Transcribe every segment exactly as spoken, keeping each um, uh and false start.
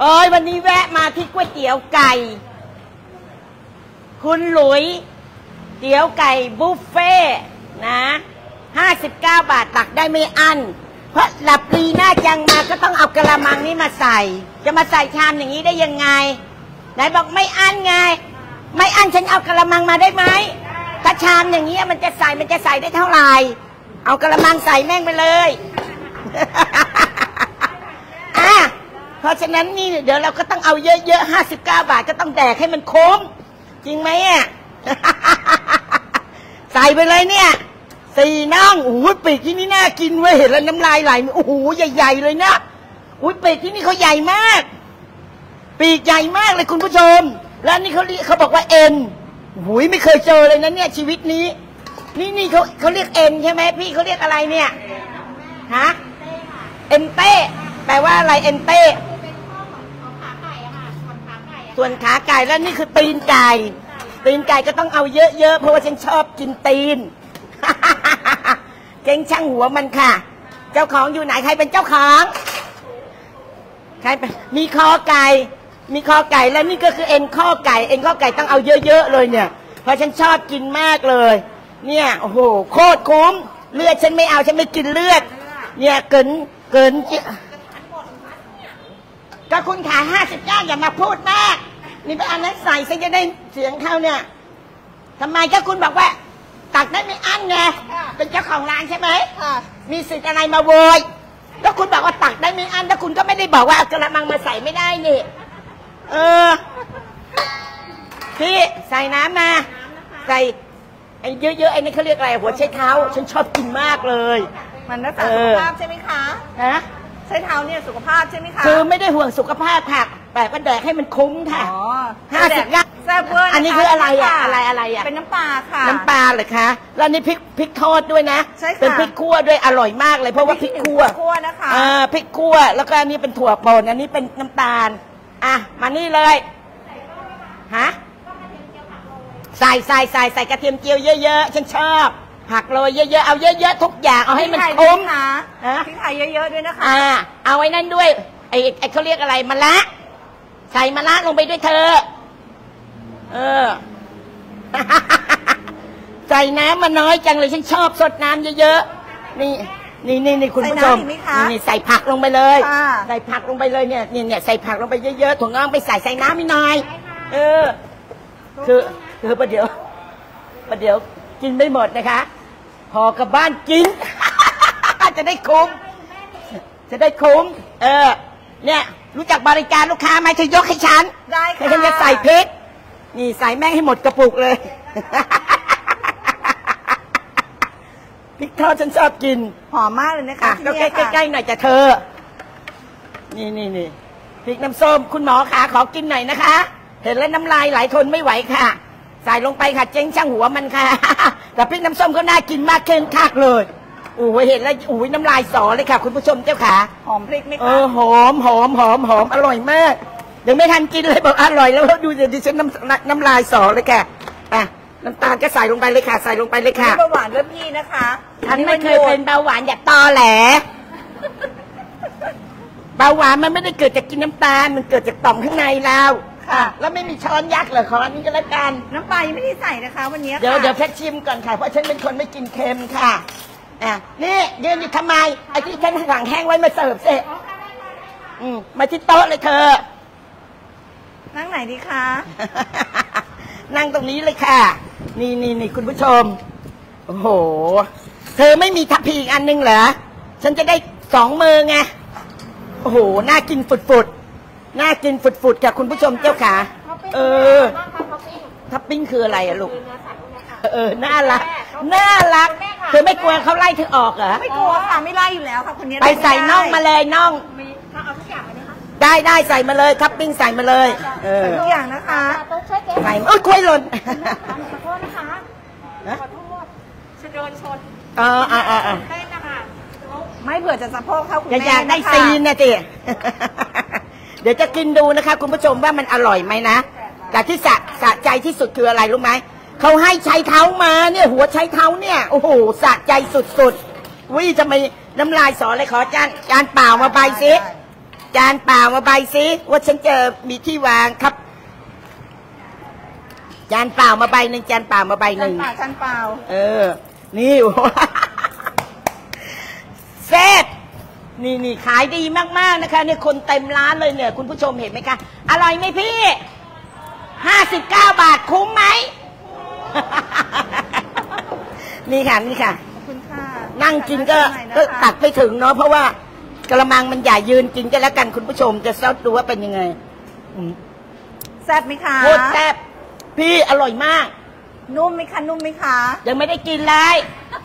เอ้ยวันนี้แวะมาที่ก๋วยเตี๋ยวไก่คุณหลุยเตี๋ยวไก่บุฟเฟ่นะห้าสิบเก้าบาทตักได้ไม่อั้นเพราะหลับปีหน้าจังมาก็ต้องเอากระมังนี้มาใส่จะมาใส่ชามอย่างนี้ได้ยังไงไหนบอกไม่อั้นไงไม่อั้นฉันเอากระมังมาได้ไหมถ้าชามอย่างนี้มันจะใส่มันจะใส่ได้เท่าไหร่เอากระมังใส่แม่งไปเลยอ่ะเพราะฉะนั้นนี่เดี๋ยวเราก็ต้องเอาเยอะๆห้าสิบเก้าบาทก็ต้องแดกให้มันคุ้มจริงไหมอ่ะ ใส่ไปเลยเนี่ยสี่น่องโอ้โหปีกที่นี่น่ากินเว้ยเห็นแล้วน้ำลายไหลโอ้โหใหญ่ๆเลยนะอุ้ยปีกที่นี่เขาใหญ่มากปีกใหญ่มากเลยคุณผู้ชมแล้วนี่เขาเขาบอกว่าเอ็นหุยไม่เคยเจอเลยนะเนี่ยชีวิตนี้นี่นี่เขาเขาเรียกเอ็นใช่ไหมพี่เขาเรียกอะไรเนี่ยฮะเอ็นเต้แปลว่าอะไรเอ็นเต้ส่วนขาไก่แล้วนี่คือตีนไก่ตีนไก่ก็ต้องเอาเยอะๆเพราะว่าฉันชอบกินตีนเก่งช่างหัวมันค่ะเจ้าของอยู่ไหนใครเป็นเจ้าของใครเป็นมีคอไก่มีคอไก่แล้วนี่ก็คือเอ็นข้อไก่เอ็นข้อไก่ต้องเอาเยอะๆเลยเนี่ยเพราะฉันชอบกินมากเลยเนี่ยโอ้โหโคตรคุ้มเลือดฉันไม่เอาฉันไม่กินเลือดเนี่ยเกินเกินก็คุณขายห้าสิบเก้าอย่ามาพูดมากนี่ไปเอานั้นใส่ฉันจะได้เสียงเข้าเนี่ยทำไมก็คุณบอกว่าตักได้ไม่อั้นไงเป็นเจ้าของร้านใช่ไหมมีสิทธิ์อะไรมาโวยแล้วคุณบอกว่าตักได้ไม่อั้นแล้วคุณก็ไม่ได้บอกว่าเอากระมังมาใส่ไม่ได้นี่เออพี่ใส่น้ำมาใส่ไอ้เยอะๆไอ้นี่เขาเรียกอะไรหัวไชเท้าฉันชอบกินมากเลยมันรักษาสุขภาพใช่ไหมคะฮะใช้เท้าเนี่ยสุขภาพใช่ไหมคะคือไม่ได้ห่วงสุขภาพค่ะแต่ก็แดกให้มันคุ้มค่ะห้าสิบเก้าแซ่บเวอร์อันนี้คืออะไรอ่ะอะไรอะไรอ่ะเป็นน้ำปลาค่ะน้ำปลาเหรอคะแล้วนี่พริกพริกทอดด้วยนะใช่ค่ะเป็นพริกคั่วด้วยอร่อยมากเลยเพราะว่าพริกคั่วคั่วนะคะอ่าพริกคั่วแล้วก็อันนี้เป็นถั่วป่นอันนี้เป็นน้ำตาลอ่ะมานี่เลยฮะใส่ใส่ใส่ใส่กระเทียมเจียวเยอะๆฉันชอบผักโรยเยอะๆเอาเยอะๆทุกอย่างเอาให้มันคุ้มนะพริกไทยเยอะๆด้วยนะคะอ่าเอาไว้นั่นด้วยไอ้ไอ้เขาเรียกอะไรมะระใส่มะระลงไปด้วยเธอเออ ใส่น้ำมาน้อยจังเลยฉันชอบสดน้ำเยอะๆนี่นี่นี่นี่คุณผู้ชมนี่ใส่ผักลงไปเลยใส่ผักลงไปเลยเนี่ยเนี่ยเนี่ยใส่ผักลงไปเยอะๆถั่วงอกไปใส่ใส่น้ำไม่น้อยเออคือคือประเดี๋ยวประเดี๋ยวกินไม่หมดนะคะพอกลับบ้านกิน จะได้คุ้มจะได้คุ้มเออเนี่ยรู้จักบริการลูกค้าไหมเธอยกให้ฉันได้ค่ะฉันจะใส่พริกนี่ใส่แม่งให้หมดกระปุกเลยพริกทอดฉันชอบกินหอมมากเลยนะคะก็ใกล้ๆหน่อยจะเธอนี่นี่นี่พริกน้ำส้มคุณหมอขาขอกินหน่อยนะคะเห็นแล้วน้ำลายไหลทนไม่ไหวค่ะใส่ลงไปค่ะเจ๊งช่างหัวมันค่ะแต่พริกน้ำส้มก็น่ากินมากเกินคาดเลยโอ้ยเห็นแล้วโอ้ยน้ำลายสอเลยค่ะคุณผู้ชมเจ้าขาหอมพริกไหมคะเออหอมหอมหอมหอมอร่อยมากยังไม่ทันกินเลยบอกอร่อยแล้วดูดิฉันน้ำน้ำลายสอเลยค่ะอ่ะน้ำตาลก็ใส่ลงไปเลยค่ะใส่ลงไปเลยค่ะเบาหวานเริ่มยี่นะคะฉันไม่เคยเป็นเบาหวานอย่าตอแหลเบาหวานมันไม่ได้เกิดจากกินน้ำตาลมันเกิดจากต่อมข้างในเราค่ะแล้วไม่มีช้อนยักษ์เหรอขออันนี้ก็แล้วกันน้ำปลายังไม่ได้ใส่นะคะวันนี้เดี๋ยวเดี๋ยวแพ็คชิมก่อนค่ะเพราะฉันเป็นคนไม่กินเค็มค่ะอ่ะนี่ยืนอยู่ทำไมไอ้ที่ฉันสั่งแห้งไว้มาเสิร์ฟเสร็จอืมมาที่โต๊ะเลยเธอนั่งไหนดีคะนั่งตรงนี้เลยค่ะนี่นี่นี่คุณผู้ชมโอ้โหเธอไม่มีทัพพีอีกอันนึงเหรอฉันจะได้สองมือไงโอ้โหน่ากินฝุดๆน่ากินฝุดๆค่ะคุณผู้ชมเจ้าขาเออทัพปิ้งคืออะไรอะลูกเออน่ารักน่ารักเธอไม่กลัวเขาไล่เธอออกเหรอไม่กลัวค่ะไม่ไล่อยู่แล้วค่ะคนนี้ไปใส่น่องมาเลยน่องได้ได้ใส่มาเลยทัพปิ้งใส่มาเลยเออทุกอย่างนะคะใส่โอ้ยกล้วยหล่นขอโทษนะคะขอโทษจะโดนชนอ๋ออ๋ออ๋อไม่เผื่อจะสะโพกเข้าคุณแม่อยากได้ซีนนะจิเดี๋ยวจะกินดูนะคะคุณผู้ชมว่ามันอร่อยไหมนะแต่ที่สะสะใจที่สุดคืออะไรรู้ไหมเขาให้ใช้เท้ามาเนี่ยหัวใช้เท้าเนี่ยโอ้โหสะใจสุดๆวิจะไม่น้ำลายสอเลยขอจานจานเปล่ามาใบซิจานเปล่ามาใบซิว่าฉันจะมีที่วางครับจานเปล่ามาใบหนึ่งจานเปล่ามาใบหนึ่งจานเปล่าเออนี่แซ่บนี่นี่ขายดีมากๆนะคะเนี่ยคนเต็มร้านเลยเนี่ยคุณผู้ชมเห็นไหมคะอร่อยไหมพี่ห้าสิบเก้าบาทคุ้มไหมนี่ค่ะนี่ค่ะขอบคุณค่ะนั่งกินก็ก็ตักไปถึงเนาะเพราะว่ากระมังมันใหญ่ยืนกินกันแล้วกันคุณผู้ชมจะซดดูว่าเป็นยังไงแซ่บไหมคะโคตรแซ่บพี่อร่อยมากนุ่มไหมคะนุ่มไหมคะยังไม่ได้กินเลย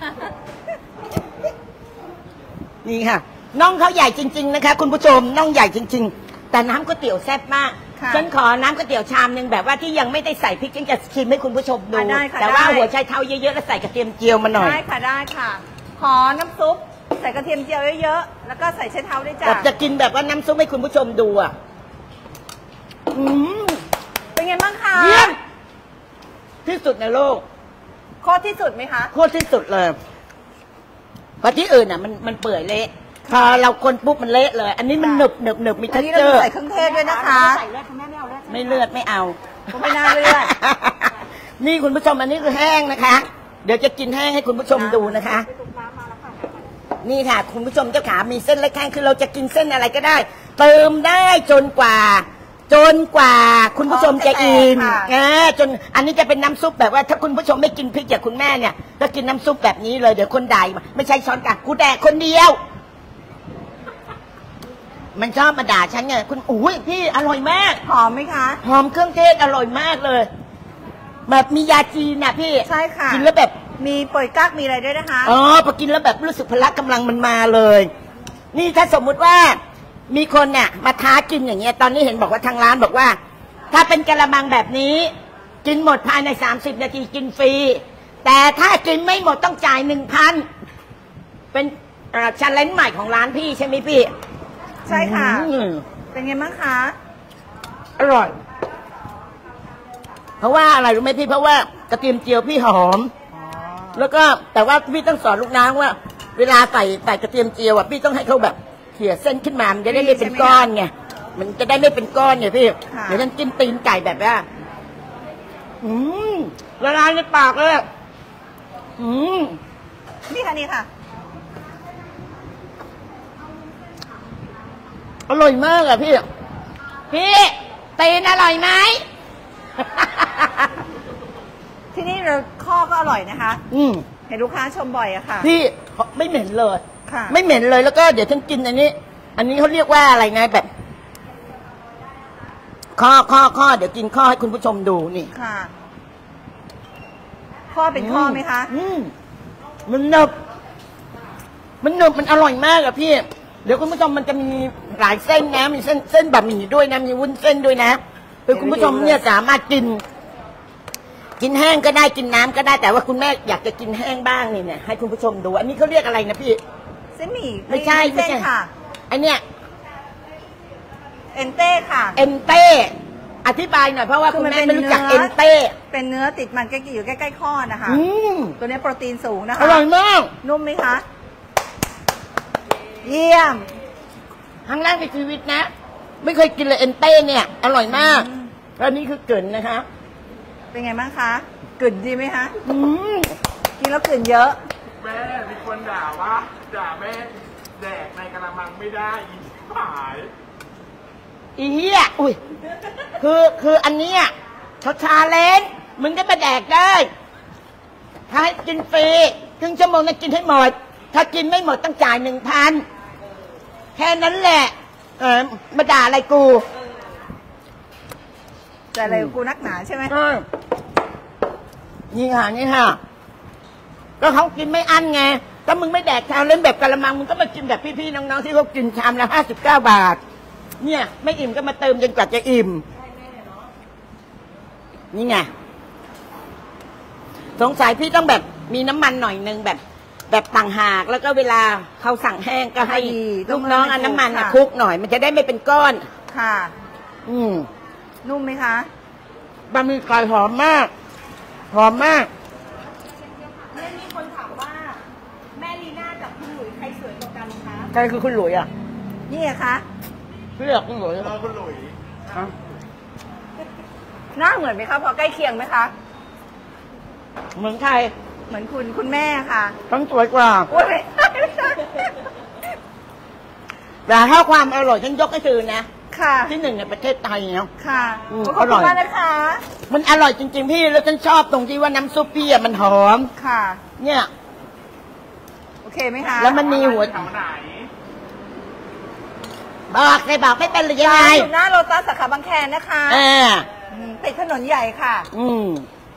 นี่ค่ะน่องเขาใหญ่จริงๆนะคะคุณผู้ชมน่องใหญ่จริงๆแต่น้ำก๋วยเตี๋ยวแซ่บมากฉันขอน้ำก๋วยเตี๋ยวชามนึงแบบว่าที่ยังไม่ได้ใส่พริกฉันจะชิมให้คุณผู้ชมดูแต่ว่าหัวไชเท้าเยอะๆแล้วใส่กระเทียมเจียวมาหน่อยได้ค่ะได้ค่ะขอน้ำซุปใส่กระเทียมเจียวเยอะๆแล้วก็ใส่ไชเท้าด้วยจ้ะจะกินแบบว่าน้ำซุปให้คุณผู้ชมดูอ่ะอืมเป็นไงบ้างคะเยี่ยมที่สุดในโลกโคตรที่สุดไหมคะโคตรที่สุดเลยเพราะที่อื่นอ่ะมันมันเปื่อยเละพอเราคนปุ๊บมันเละเลยอันนี้มันหนึบหนึบหนึบมีทั้งเจอใส่เครื่องเทศด้วยนะคะใส่เลือดคุณแม่ไม่เอาเลือดไม่เลือดไม่เอาไม่น่าเลือดนี่คุณผู้ชมอันนี้คือแห้งนะคะเดี๋ยวจะกินแห้งให้คุณผู้ชมดูนะคะนี่ค่ะคุณผู้ชมเจ้าขามีเส้นเล็กแห้งคือเราจะกินเส้นอะไรก็ได้เติมได้จนกว่าจนกว่าคุณผู้ชมจะอิ่มนะจนอันนี้จะเป็นน้ำซุปแบบว่าถ้าคุณผู้ชมไม่กินพริกจากคุณแม่เนี่ยก็กินน้ำซุปแบบนี้เลยเดี๋ยวคนด่าไม่ใช่ช้อนกลางกูแดกคนเดียวมันชอบมาด่าฉันไงคุณอุ้ยพี่อร่อยมากหอมไหมคะหอมเครื่องเทศอร่อยมากเลยแบบมียาจีนนะพี่ใช่ค่ะกินแล้วแบบมีป่วยกั๊กมีอะไรด้วยนะคะอ๋อพอกินแล้วแบบรู้สึกพละกำลังมันมาเลย นี่ถ้าสมมุติว่ามีคนเนี่ยมาท้ากินอย่างเงี้ยตอนนี้เห็นบอกว่าทางร้านบอกว่าถ้าเป็นกะละมังแบบนี้กินหมดภายในสามสิบนาทีกินฟรีแต่ถ้ากินไม่หมดต้องจ่ายหนึ่งพันเป็นชันเลนจ์ใหม่ของร้านพี่ใช่ไหมพี่ใช่ค่ะเป็นไงบ้างคะอร่อยเพราะว่าอะไรรู้ไหมพี่เพราะว่ากระเทียมเจียวพี่หอมแล้วก็แต่ว่าพี่ต้องสอนลูกน้องว่าเวลาใส่ใส่กระเทียมเจียวอ่ะพี่ต้องให้เขาแบบเขี่ยเส้นขึ้นมามันจะได้ไม่เป็นก้อนไงมันจะได้ไม่เป็นก้อนไงพี่เดี๋ยวฉันกินตีนไก่แบบว่าอืมละลายในปากเลยอืมนี่ค่ะนี่ค่ะอร่อยมากอะพี่พี่ตีนอร่อยไหมที่นี่เราข้อก็อร่อยนะคะอืมเห็นลูกค้าชมบ่อยอะค่ะพี่ไม่เหม็นเลยค่ะไม่เหม็นเลยแล้วก็เดี๋ยวฉันกินอันนี้อันนี้เขาเรียกว่าอะไรไงแบบข้อข้อข้อเดี๋ยวกินข้อให้คุณผู้ชมดูนี่ค่ะข้อเป็นข้อไหมคะอืมมันหนึบมันหนึบมันอร่อยมากอะพี่เดี๋ยวคุณผู้ชมมันจะมีหลายเส้นนะมีเส้นเส้นบะหมี่ด้วยนะมีวุ้นเส้นด้วยนะคือคุณผู้ชมเนี่ยสามารถกินกินแห้งก็ได้กินน้ำก็ได้แต่ว่าคุณแม่อยากจะกินแห้งบ้างนี่เนี่ยให้คุณผู้ชมดูอันนี้เขาเรียกอะไรนะพี่เส้นหมี่ไม่ใช่ไม่ใช่ค่ะอันเนี้ยเอ็นเต้ค่ะเอ็นเต้อธิบายหน่อยเพราะว่าคุณแม่ไม่รู้จักเอ็นเต้เป็นเนื้อติดมันใกล้ๆอยู่ใกล้ๆข้อนะคะตัวนี้โปรตีนสูงนะคะอร่อยมากนุ่มไหมคะเยี่ยมครั้งแรกในชีวิตนะไม่เคยกินเลยเอ็นเต้เนี่ยอร่อยมากแล้วนี่คือเกินนะคะเป็นไงบ้างคะกลิ่นดีไหมคะกินแล้วกลิ่นเยอะแม่มีคนด่าว่าด่าแม่แดกในกระมังไม่ได้อีหายอีเหี้ยอุ้ยคือคืออันนี้เขาชาเลนจ์มึงได้มาแดกได้ถ้าให้กินฟรีครึ่งชั่วโมงนั้นกินให้หมดถ้ากินไม่หมดต้องจ่ายหนึ่งพันแค่นั้นแหละเออมาด่าอะไรกูแต่อะไรกูนักหนาใช่ไหมนี่ค่ะนี่ค่ะก็เขากินไม่อั้นไงถ้ามึงไม่แดกชามเล่นแบบกะละมังมึงก็มากินแบบพี่ๆน้องๆที่เขากินชามละห้าสิบเก้าบาทเนี่ยไม่อิ่มก็มาเติมจนกว่าจะอิ่มนี่ไงสงสัยพี่ต้องแบบมีน้ำมันหน่อยนึงแบบแบบต่างหากแล้วก็เวลาเขาสั่งแห้งก็ให้ลูกน้องเอาน้ำมันคลุกหน่อยมันจะได้ไม่เป็นก้อนค่ะอืมนุ่มไหมคะบะหมี่ไก่หอมมากหอมมากเรื่องนี้คนถามว่าแม่ลีน่ากับคุณหลุยใครสวยกว่ากันคะใครคือคุณหลุยอ่ะนี่ไงคะเรียกคุณหลุยเออคุณหลุยหน้าเหมือนไหมคะพอใกล้เคียงไหมคะเหมือนใครเหมือนคุณคุณแม่ค่ะต้องสวยกว่าโอ้ยไม่ใช่ไม่ใช่แต่ถ้าความอร่อยฉันยกให้เธอนะค่ะที่หนึ่งในประเทศไทยเนาะค่ะอืมขอบอร่คุอยณมากนะคะมันอร่อยจริงๆพี่แล้วฉันชอบตรงที่ว่าน้ำซุปพี่อะมันหอมค่ะเนี่ยโอเคไหมคะแล้วมันมีหัวแถวไหนบอกเลยบอกไม่เป็นหรือยังไงร้านอยู่หน้าโลตัสสาขาบางแคนะคะอ่าอืมติดถนนใหญ่ค่ะอืม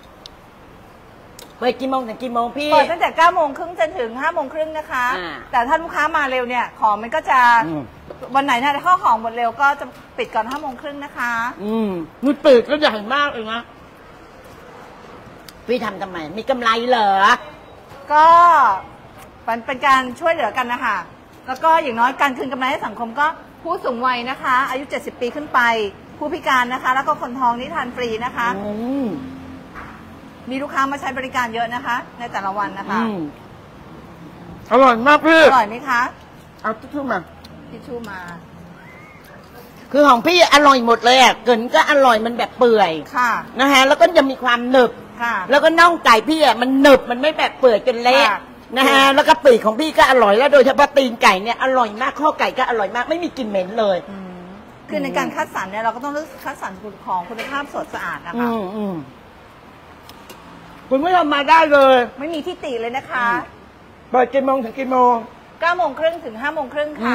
เปิดกี่โมงถึงกี่โมงพี่เปิดตั้งแต่เก้าโมงครึ่งจนถึงห้าโมงครึ่งนะคะอ่าแต่ถ้าลูกค้ามาเร็วเนี่ยของมันก็จะอืมวันไหนนะข้าวของหมดเร็วก็จะปิดก่อนห้าโมงครึ่งนะคะอืมมันเปิดก็ใหญ่มากเลยนะพี่ทำทำไม มีกำไรเหรอก็มันเป็นการช่วยเหลือกันนะคะแล้วก็อย่างน้อยการคืนกำไรให้สังคมก็ผู้สูงวัยนะคะ อายุเจ็ดสิบปีขึ้นไป ผู้พิการนะคะ แล้วก็คนท้องนี่ทานฟรีนะคะอืมมีลูกค้ามาใช้บริการเยอะนะคะ ในแต่ละวันนะคะอืมอร่อยมากพี่อร่อยไหมคะเอาทุกๆมาทิชชู่มาคือของพี่อร่อยหมดเลยอ่ะเกินก็อร่อยมันแบบเปื่อยค่ะนะฮะ แล้วก็จะมีความหนึบค่ะแล้วก็น่องไก่พี่อ่ะมันหนึบมันไม่แบบเปื่อยจนเละค่ะนะฮะ แล้วก็ปีกของพี่ก็อร่อยแล้วโดยเฉพาะตีนไก่เนี่ยอร่อยมากข้อไก่ก็อร่อยมากไม่มีกลิ่นเหม็นเลยอืมคือในการคัดสรรเนี่ยเราก็ต้องเลือกคัดสรรของคุณภาพสดสะอาดนะอืคะมอืมคุณไม่ทำมาได้เลยไม่มีที่ติเลยนะคะเปิดกี่โมงถึงกี่โมงเก้าโมงครึ่งถึงห้าโมงครึ่งค่ะ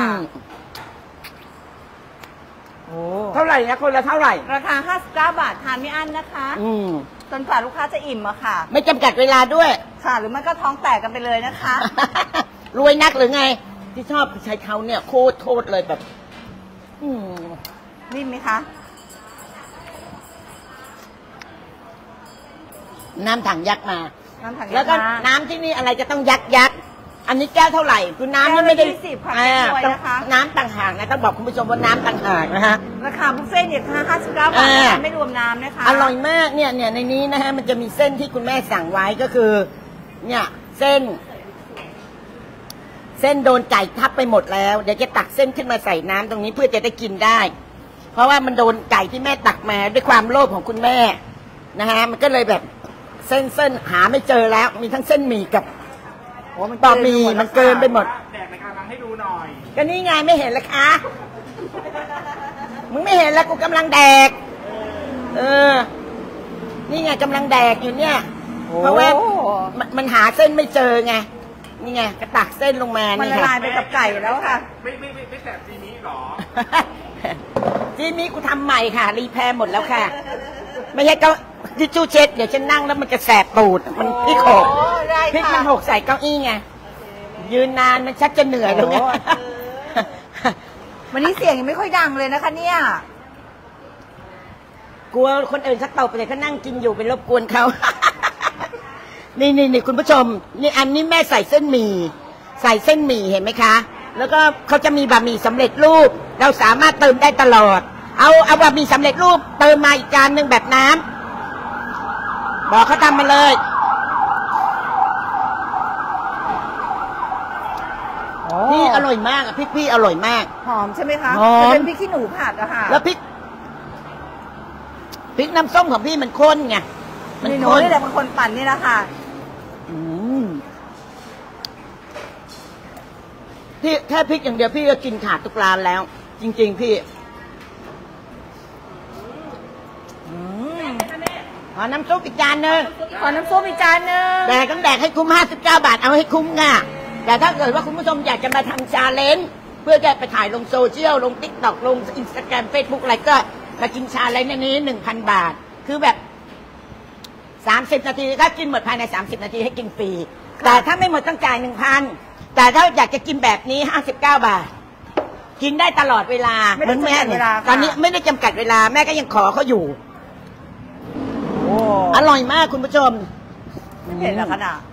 โอ้เท่าไหร่นะคนละเท่าไหร่ราคาห้าสิบเก้าบาททานไม่อั้นนะคะอืมจนกว่าลูกค้าจะอิ่มอะค่ะไม่จำกัดเวลาด้วยค่ะ หรือไม่ก็ท้องแตกกันไปเลยนะคะรวยนักหรือไง ที่ชอบใช้เขาเนี่ยโคตรโคตรเลยแบบ อืมนิ่มไหมคะน้ำถังยักษ์มาน้ำถังแล้วก็ยาน้ำที่นี่อะไรจะต้องยักษ์ยักษ์อันนี้แก้วเท่าไหร่คือน้ำนี่ไม่ได้แก้วละยี่สิบค่ะอ่าแก้วถ้วยต้องนะคะน้ำต่างหากนะต้องบอกคุณผู้ชมว่าน้ำต่างหากนะฮะราคาบุฟเฟ่ต์เนี่ยค่ะห้าสิบเก้าบาทอ่านะคะไม่รวมน้ำนะคะอร่อยมากเนี่ยเนี่ยในนี้นะฮะมันจะมีเส้นที่คุณแม่สั่งไว้ก็คือ เนี่ย เส้น เส้นโดนไก่ทับไปหมดแล้ว เดี๋ยวจะตักเส้นขึ้นมาใส่น้ำตรงนี้เพื่อจะได้กินได้ เพราะว่ามันโดนไก่ที่แม่ตักมาด้วยความโลภของคุณแม่นะฮะมันก็เลยแบบเส้นเส้นหาไม่เจอแล้ว มีทั้งเส้นหมี่กับโอ้มันบะหมี่มันเกินไปหมดแดกในกระมังให้ดูหน่อยก็นี่ไงไม่เห็นเลยคะมึงไม่เห็นแล้วกูกำลังแดก เออ นี่ไงกำลังแดกอยู่เนี่ย เพราะว่ามันมันหาเส้นไม่เจอไง นี่ไงกระตักเส้นลงมามันนี่ละค่ะลายไปกับไก่แล้วค่ะไม่ไม่ไม่ไม่แสบจีนี้หรอทีนี้กูทำใหม่ค่ะ รีแพร์หมดแล้วค่ะ ไม่ใช่เก็ทิชชู่เช็ดเดี๋ยวฉันนั่งแล้วมันจะแสบตูดมันพริกหกโอ้ได้ค่ะพริกมันหกใส่เก้าอี้ไงยืนนานมันชักจะเหนื่อยแล้วไงโอ้ วันนี้เสียงยังไม่ค่อยดังเลยนะคะเนี่ยกลัวคนอื่นเขาตบเลยเขานั่งกินอยู่เป็นรบกวนเขา นี่นี่นี่คุณผู้ชม นี่อันนี้แม่ใส่เส้นหมี่ใส่เส้นหมี่เห็นไหมคะ แล้วก็เขาจะมีบะหมี่สำเร็จรูป เราสามารถเติมได้ตลอด เอาเอาบะหมี่สำเร็จรูป เติมมาอีกจานหนึ่งแบบน้ำบอกเขาทำมาเลย พี่อร่อยมากอะพริกพี่อร่อยมากหอมใช่ไหมคะหอมจะเป็นพริกขี้หนูผัดอะค่ะแล้วพริกพริกน้ำส้มของพี่มันข้นไงมันนี่หนูข้นนี่แหละเป็นคนปั่นนี่แหละค่ะอืมพี่แค่พริกอย่างเดียวพี่ก็กินขาดทุกร้านแล้ว จริง ๆ พี่อืมขอน้ำซุปอีกจานหนึ่งขอน้ำซุปอีกจานหนึงแดกต้องแดกให้คุ้มห้าสิบเก้าบาทเอาให้คุ้มง่ะแต่ถ้าเกิดว่าคุณผู้ชมอยากจะมาทำชาเลนจ์เพื่อจะไปถ่ายลงโซเชียลลงติ๊กต็อกลงอินสตาแกรมเฟซบุ๊กอะไรก็มากินชาเลนจ์ในนี้หนึ่งพันบาท คือแบบสามสิบนาทีถ้ากินหมดภายในสามสิบนาทีให้กินฟรีแต่ถ้าไม่หมดต้องจ่ายหนึ่งพันแต่ถ้าอยากจะกินแบบนี้ห้าสิบเก้าบาท กินได้ตลอดเวลาไม่ได้เหมือนแม่จำกัดเวลาค่ะตอนนี้ไม่ได้จำกัดเวลาแม่ก็ยังขอเขาอยู่โอ้อร่อยมากคุณผู้ชมไม่เห็นแล้วขนาด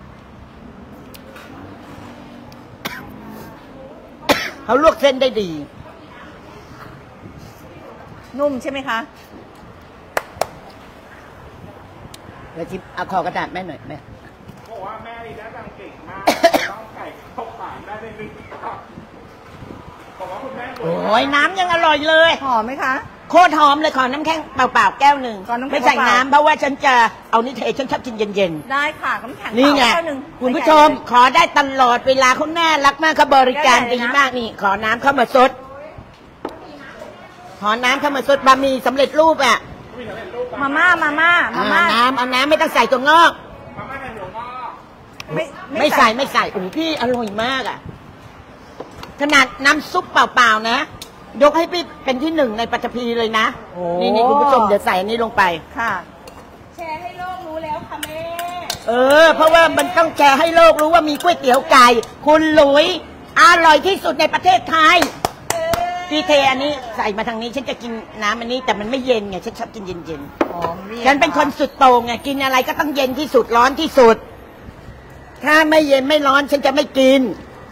เขาลวกเส้นได้ดีนุ่มใช่ไหมคะแล้วชิมเอาคอกระดาษแม่หน่อยแม่บอกว่าแม่นี่ได้ตังเก่งมาก ต้องไก่เข้าปากได้ในหนึ่งคำปบอกว่าคุณแม่โอ้ยน้ำยังอร่อยเลยหอมไหมคะโคตรหอมเลยขอน้ำแข็งเปล่าๆแก้วหนึ่งขอน้ำแข็งไม่ใส่เปล่าๆน้ำเพราะว่าฉันจะเอานิเทศฉันชอบกินเย็นได้ค่ะน้ำแข็งๆนี่ไงเปล่าแก้วหนึ่งคุณผู้ชมขอได้ตลอดเวลาเขาน่ารักมากเขาบริการดีมากนี่ ขอน้ำเข้ามาซดขอน้ำเข้ามาซดบะหมี่สำเร็จรูปอ่ะมาม่ามาม่ามาอ่าม่าน้ำเอาน้ำไม่ต้องใส่ตัวงอกมาม่าในหัวงอกไม่ไม่ใส่ไม่ใส่โอ้โหพี่อร่อยมากอ่ะขนาดน้ำซุปเปล่าๆนะยกให้พี่เป็นที่หนึ่งในปัตตภีเลยนะนี่นี่คุณผู้ชมเดี๋ยวใส่อันนี้ลงไปค่ะแชร์ให้โลกรู้แล้วค่ะแม่เออ เพราะว่ามันต้องแชร์ให้โลกรู้ว่ามีก๋วยเตี๋ยวไก่คุณหลุยอร่อยที่สุดในประเทศไทยพี่เทอันนี้ใส่มาทางนี้ฉันจะกินน้ำอันนี้แต่มันไม่เย็นไงฉันชอบกินเย็นหอมเรียๆฉันเป็นคนสุดโต่งไงกินอะไรก็ต้องเย็นที่สุดร้อนที่สุด ถ้าไม่เย็นไม่ร้อนฉันจะไม่กิน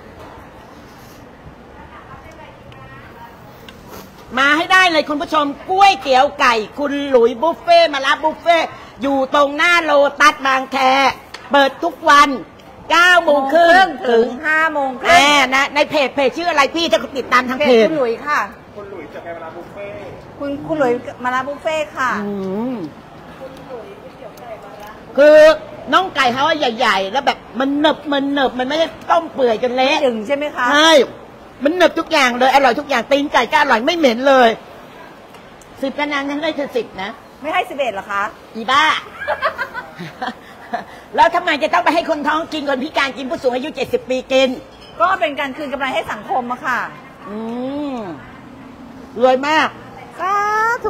มาให้ได้เลยคุณผู้ชมก๋วยเตี๋ยวไก่คุณหลุยบุฟเฟ่มารับบุฟเฟ่อยู่ตรงหน้าโลตัสบางแคเปิดทุกวันเก้าโมงครึ่งถึถึงงห้าโมงคแหรึ่งมนะในเพจเพจชื่ออะไรพี่ถ้าคุณติดตามทางเพเพจจคุณหลุยค่ะคุณหลุยจะไปเวลาบุฟเฟ่ต์คุณคุณหลุยมาลาบุฟเฟ่ค่ะอืมคือน้องไก่เขาว่าใหญ่ๆ แล้วแบบมันหนึบมันหนึบมันไม่ได้ต้มเปื่อยจนไม่เละดึงใช่ไหมคะใช่มันหนึบทุกอย่างเลยอร่อยทุกอย่างตีนไก่ก็อร่อยไม่เหม็นเลยสิบคะแนนฉันได้เธอสิบนะไม่ให้สิบเอ็ดหรอคะอีบ้า แล้วทำไมจะต้องไปให้คนท้องกินคนพิการกินผู้สูงอายุเจ็ดสิบปีกินก็เป็นการคืนกำไรให้สังคมอะค่ะอืมรวยมากสาธุ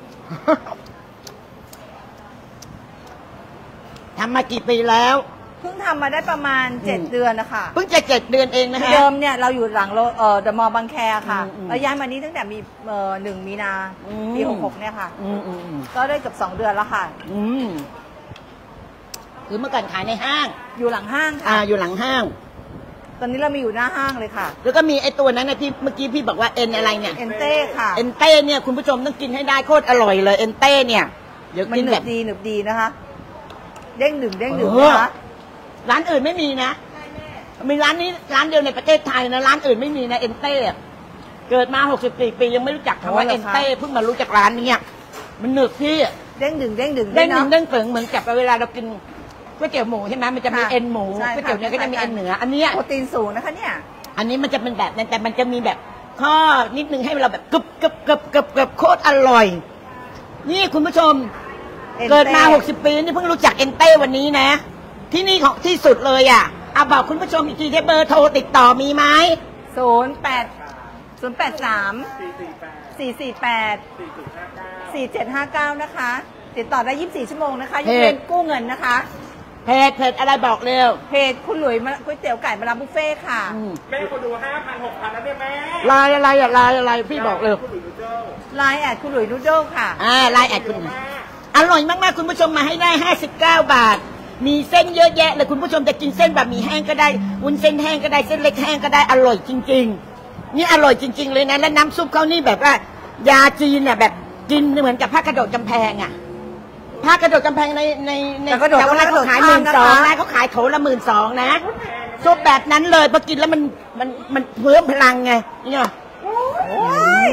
ทำมากี่ปีแล้วเพิ่งทำมาได้ประมาณเจ็ดอืมเดือนนะคะเพิ่งจะเจ็ดเดือนเองนะคือฮะเดิมเนี่ยเราอยู่หลังโลเอ่อเดอะมอลล์บางแคค่ะอืมอืมแล้วย้ายมานี้ตั้งแต่มีเอ่อหนึ่งมีนาอืมปีหกหกเนี่ยค่ะอืมอืมอืมก็ได้เกือบสองเดือนแล้วค่ะอืมคือเมื่อก่อนขายในห้างอยู่หลังห้างอ่าค่ะอยู่หลังห้างตอนนี้เรามีอยู่หน้าห้างเลยค่ะแล้วก็มีไอ้ตัวนั้นนะที่เมื่อกี้พี่บอกว่าเอ็นอะไรเนี่ยเอ็นเต้ค่ะเอ็นเต้เนี่ยคุณผู้ชมต้องกินให้ได้โคตรอร่อยเลยเอ็นเต้เนี่ยเดี๋ยวมันกินหนึแบบ บดีหนึบดีนะคะ เด้งดึงเด้งดึงเออนะคะร้านอื่นไม่มีนะมีร้านนี้ร้านเดียวในประเทศไทยนะร้านอื่นไม่มีนะเอ็นเต้อะเกิดมาหกสิบสี่ปียังไม่รู้จักคำว่าเอ็นเต้เพิ่งมารู้จักร้านนี้เนี่ยมันหนึบพี่เด้งดึงเด้งดึงเด้งหวยนึ่งนะเด้งเปิงเหมือนกับเวลาเรากินก๋วยเตี๋ยวหมูใช่ไหมมันจะมีค่ะเอ็นหมูใช่ค่ะก๋วยเตี๋ยวเนื้อก็จะมีคล้ายๆเอ็นเนื้ออันเนี้ยโปรตีนสูงนะคะเนี่ยอันนี้มันจะเป็นแบบนั้นแต่มันจะมีแบบข้อนิดนึงให้เราแบบกรึบกรึบกรึบกรึบกรึบโคตรอร่อย นี่คุณผู้ชมเอ็นเต้เกิดมาหกสิบปีนี่เพิ่งรู้จักเอ็นเต้วันนี้นะ ที่นี่ของที่สุดเลยอ่ะเอาบอกคุณผู้ชมอีกทีที่เบอร์โทรติดต่อมีไหมศูนย์แปดศูนย์แปดสามสี่สี่แปดสี่สี่แปดสี่จุดห้าเก้าสี่เจ็ดห้าเก้านะคะ ติดต่อได้ยี่สิบสี่ชั่วโมงนะคะยกเว้นกู้เงินนะคะเพจเพจอะไรบอกเร็วเพจคุณหลุยมาก๋วยเตี๋ยวไก่มาลาบุฟเฟ่ค่ะอืมแม่คนดูห้าพันหกพันแล้วเนี่ยแม่ลายอะไรอ่ะลายอะไรพี่บอกเร็วคุณหลุยส์ดูเจ้าไลน์แอดคุณหลุยนูโดลค่ะอ่าลายแอดคุณอร่อยมากๆคุณผู้ชมมาให้ได้ห้าสิบเก้าบาท มีเส้นเยอะแยะเลยคุณผู้ชมจะกินเส้นแบบหมี่แห้งก็ได้วุ้นเส้นแห้งก็ได้เส้นเล็กแห้งก็ได้อร่อยจริง ๆ นี่อร่อยจริง ๆ เลยนะและน้ำซุปเขานี่แบบว่ายาจีนเนี่ยแบบกินเหมือนกับผ้ากระโดดกำแพงอ่ะผ้ากระโดดกำแพงในในในแต่กระโดดแต่ว่าเขาขายหกระมื่นโดดสองข้ามนะคะนะเขาขายโถละหมื่นสองนะซุปแบบนั้นเลยพอกินแล้วมันมันมันเพิ่มพลังไงเนี่ยโอ้ย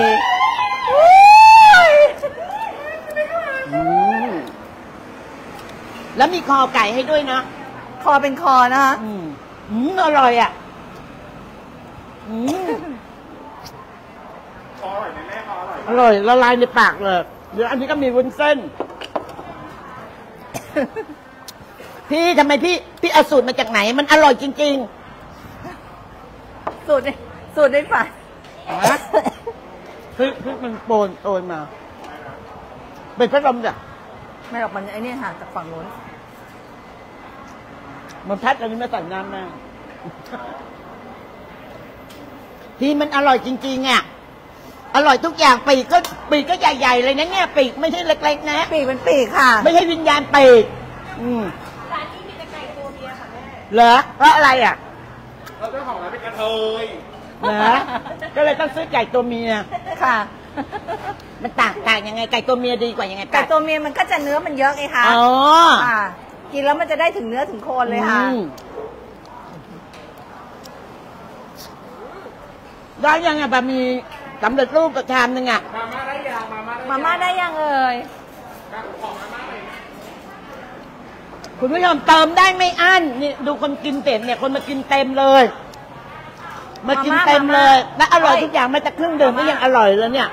อืมแล้วมีคอไก่ให้ด้วยนะคอเป็นคอนะคะอืมอืมอร่อยอ่ะอืมพออร่อยไหมแม่พออร่อยอร่อยละลายในปากเลยเดี๋ยวอันนี้ก็มีวุ้นเส้น พี่ทำไมพี่พี่เอาสูตรมาจากไหน มันอร่อยจริงสูตรในสูตรในฝันๆฮะพี่พี่มันโปนโอนมา เป็นพัดลมจ้ะไม่หรอกมันไอ้นี่ค่ะจากฝั่งนู้นมันพัดอันนี้ไม่ใส่น้ำแม่พี่มันอร่อยจริงๆอ่ะอร่อยทุกอย่างปีกก็ปีกก็ใหญ่ๆเลยนะเนี่ยปีกไม่ใช่เล็กๆนะปีกเป็นปีกค่ะไม่ใช่วิญญาณปีกอืมร้านนี้มีแต่ไก่ตัวเมียค่ะแม่เหรอเพราะอะไรอ่ะเราเจ้าของร้านเป็นกระเทยเหรอก็เลยต้องซื้อไก่ตัวเมียค่ะมันต่างต่างยังไงไก่ตัวเมียดีกว่ายังไงไก่ตัวเมียมันก็จะเนื้อมันเยอะไงคะอ๋อค่ะ กินแล้วมันจะได้ถึงเนื้อถึงโคนเลยค่ะอืมได้ยังอ่ะบะหมี่สำเร็จรูปประชามนึงอ่ะมาม่าได้ยังมาม่าได้ยังมาม่าได้ยังเอ่ยของมาม่าเลยคุณผู้ชมเติมได้ไม่อั้นนี่ดูคนกินเต็มเนี่ยคนมากินเต็มเลย มากินเต็มเลย และอร่อยทุกอย่างไม่แต่เครื่องดื่มก็ยังอร่อยเลยเนี่ย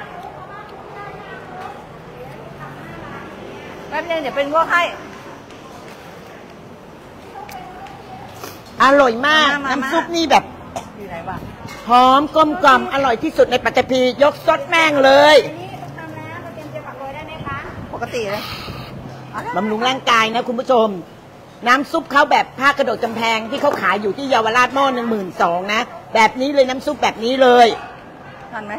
แป๊บนึงเดี๋ยวเป็นพวกให้อร่อยมากมามาน้ำซุปนี่แบบอยู่ไหนวะหอมกลมกล่อมอร่อยที่สุดในปัตตภียกซดแม่งเลยอันนี้ทำแล้วเราเตรียมจะผักโรยได้ไหมคะปกติเลยเอาละบำรุงร่างกายนะคุณผู้ชม น้ำซุปเขาแบบผ้ากระโดดกำแพงที่เขาขายอยู่ที่เยาวราชหม้อหนึ่งหมื่นสองนะแบบนี้เลยน้ำซุปแบบนี้เลยทันไหม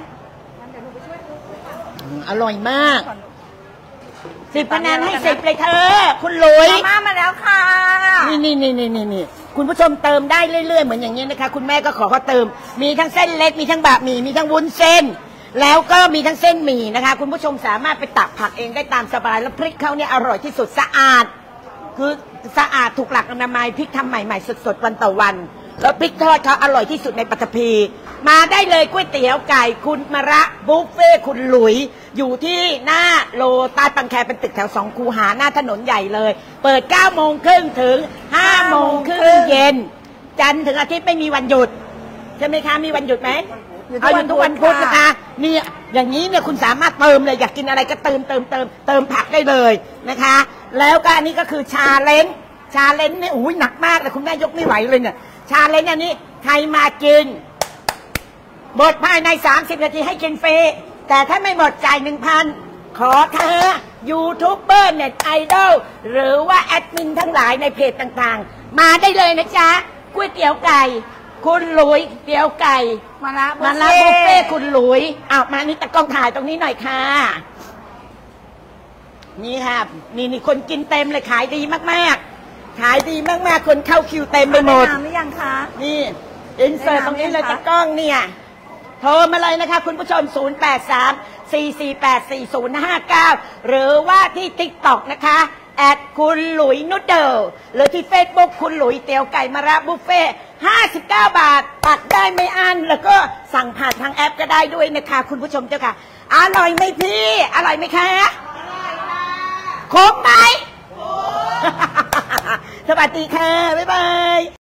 อืมอร่อยมากสิบคะแนนให้สิบเลยเธอคุณหลุยมาม่ามาแล้วค่ะนี่นี่นี่นี่นี่นี่คุณผู้ชมเติมได้เรื่อยๆเหมือนอย่างนี้นะคะคุณแม่ก็ขอเขาเติม มีทั้งเส้นเล็กมีทั้งบะหมี่มีทั้งวุ้นเส้น แล้วก็มีทั้งเส้นหมี่นะคะ คุณผู้ชมสามารถไปตักผักเองได้ตามสบายแล้วพริกเขาเนี่ยอร่อยที่สุดสะอาด คือสะอาดถูกหลักอนามัยพริกทำใหม่ๆสดๆวันต่อวัน แล้วพริกทอดเขาอร่อยที่สุดในปัตตภีมาได้เลยก๋วยเตี๋ยวไก่คุณมะระบุฟเฟ่คุณหลุยอยู่ที่หน้าโลตัสบางแคเป็นตึกแถวสองคูหาหน้าถนนใหญ่เลย เปิดเก้าโมงครึ่งถึงห้าโมงครึ่งเย็นจันทร์ถึงอาทิตย์ไม่มีวันหยุดใช่ไหมคะมีวันหยุดไหมเอาอยู่ทุกวันพุธนะคะนี่อย่างนี้เนี่ยคุณสามารถเติมเลยอยากกินอะไรก็เติมเติมเติมเติมผักได้เลยนะคะ แล้วก็อันนี้ก็คือชาเลนจ์ชาเลนจ์เนี่ยโอ้ยหนักมากเลยคุณแม่ยกไม่ไหวเลยเนี่ยชาเลนจ์อันนี้ใครมากินหมดภายในสามสิบนาทีให้กินฟรีแต่ถ้าไม่หมดจ่ายหนึ่งพันขอเธอยูทูบเบอร์เน็ตไอดอลหรือว่าแอดมินทั้งหลายในเพจต่างๆมาได้เลยนะจ๊ะก๋วยเตี๋ยวไก่คุณหลุยเตี๋ยวไก่มาละมาลาบุฟเฟ่คุณหลุยอ้าวมานี่ตะกล้องถ่ายตรงนี้หน่อยค่ะนี่ค่ะนี่นี่คนกินเต็มเลยขายดีมากๆขายดีมากๆคนเข้าคิวเต็มไปหมดน้ำหรือยังคะนี่อินเสิร์ตตรงนี้เลยตะกล้องเนี่ยโทรมาเลยนะคะคุณผู้ชมศูนย์ แปด สาม สี่ สี่ แปด สี่ ศูนย์ ห้า เก้าหรือว่าที่ ติ๊กต็อก นะคะแอดคุณหลุยนุดเดิลหรือที่ เฟซบุ๊ก คุณหลุยเตี๋ยวไก่มะระบุฟเฟ่ห้าสิบเก้าบาทตักได้ไม่อั้นแล้วก็สั่งผ่านทางแอปก็ได้ด้วยนะคะคุณผู้ชมเจ้าค่ะอร่อยไหมพี่อร่อยไหมคะอร่อยค่ะครบไหมสวัสดีค่ะบ๊ายบาย